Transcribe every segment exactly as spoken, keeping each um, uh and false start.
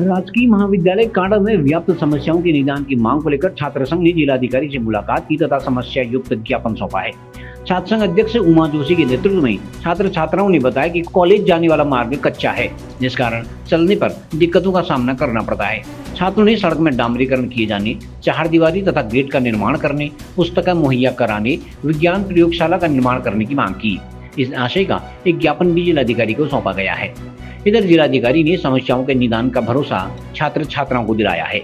राजकीय महाविद्यालय कांडा में व्याप्त समस्याओं के निदान की मांग को लेकर छात्र संघ ने जिलाधिकारी से मुलाकात की तथा समस्या युक्त ज्ञापन सौंपा है। छात्र संघ अध्यक्ष उमा जोशी के नेतृत्व में छात्र छात्राओं ने बताया कि कॉलेज जाने वाला मार्ग कच्चा है, जिस कारण चलने पर दिक्कतों का सामना करना पड़ता है। छात्रों ने सड़क में डामरीकरण किए जाने, चार दीवारी तथा गेट का निर्माण करने, पुस्तकें मुहैया कराने, विज्ञान प्रयोगशाला का निर्माण करने की मांग की। इस आशय का एक ज्ञापन भी जिलाधिकारी को सौंपा गया है। इधर जिलाधिकारी ने समस्याओं के निदान का भरोसा छात्र छात्राओं को दिलाया है।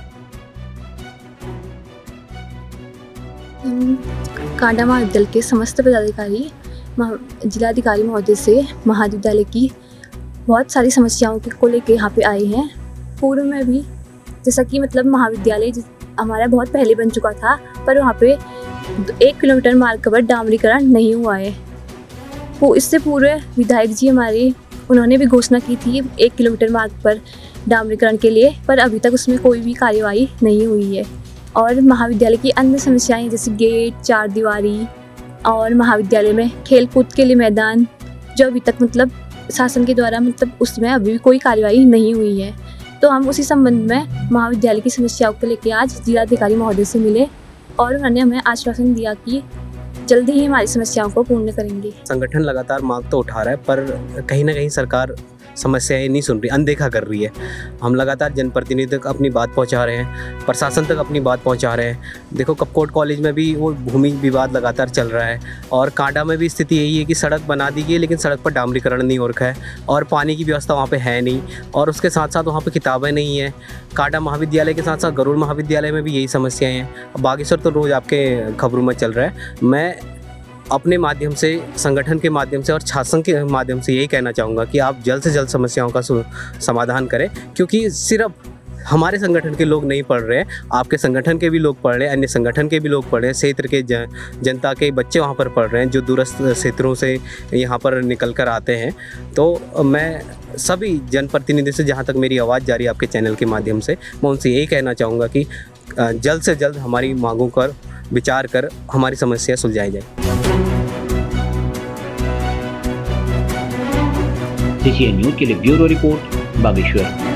कांडा महाविद्यालय के समस्त पदाधिकारी जिलाधिकारी महोदय से महाविद्यालय की बहुत सारी समस्याओं को लेकर यहाँ पे आए हैं। पूर्व में भी जैसा कि मतलब महाविद्यालय हमारा बहुत पहले बन चुका था, पर वहाँ पे एक किलोमीटर मार्ग पर डामरीकरण नहीं हुआ है। वो इससे पूर्व विधायक जी हमारे उन्होंने भी घोषणा की थी एक किलोमीटर मार्ग पर डामरीकरण के लिए, पर अभी तक उसमें कोई भी कार्यवाही नहीं हुई है। और महाविद्यालय की अन्य समस्याएं जैसे गेट, चार दीवारी और महाविद्यालय में खेल कूद के लिए मैदान, जो अभी तक मतलब शासन के द्वारा मतलब उसमें अभी भी कोई कार्यवाही नहीं हुई है। तो हम उसी संबंध में महाविद्यालय की समस्याओं को लेकर आज जिलाधिकारी महोदय से मिले और उन्होंने हमें आश्वासन दिया कि जल्दी ही हमारी समस्याओं को पूर्ण करेंगे। संगठन लगातार मांग तो उठा रहा है, पर कहीं ना कहीं सरकार समस्याएं नहीं सुन रही, अनदेखा कर रही है। हम लगातार जनप्रतिनिधि तक अपनी बात पहुंचा रहे हैं, प्रशासन तक अपनी बात पहुंचा रहे हैं। देखो कपकोट कॉलेज में भी वो भूमि विवाद लगातार चल रहा है और कांडा में भी स्थिति यही है कि सड़क बना दी गई है लेकिन सड़क पर डामरीकरण नहीं हो रखा है और पानी की व्यवस्था वहाँ पर है नहीं, और उसके साथ साथ वहाँ पर किताबें नहीं हैं। कांडा महाविद्यालय के साथ साथ गरुड़ महाविद्यालय में भी यही समस्याएँ हैं। बागेश्वर तो रोज़ आपके खबरों में चल रहा है। मैं अपने माध्यम से, संगठन के माध्यम से और छात्र संघ के माध्यम से यही कहना चाहूँगा कि आप जल्द से जल्द समस्याओं का समाधान करें, क्योंकि सिर्फ हमारे संगठन के लोग नहीं पढ़ रहे हैं, आपके संगठन के भी लोग पढ़ रहे हैं, अन्य संगठन के भी लोग पढ़ रहे हैं, क्षेत्र के जन, जनता के बच्चे वहाँ पर पढ़ रहे हैं जो दूरस्थ क्षेत्रों से यहाँ पर निकल कर आते हैं। तो मैं सभी जनप्रतिनिधि से, जहाँ तक मेरी आवाज़ जा रही है आपके चैनल के माध्यम से, मैं उनसे यही कहना चाहूँगा कि जल्द से जल्द हमारी मांगों पर विचार कर हमारी समस्या सुलझाई जाए। सीसीएन न्यूज़ के लिए ब्यूरो रिपोर्ट, बागेश्वर।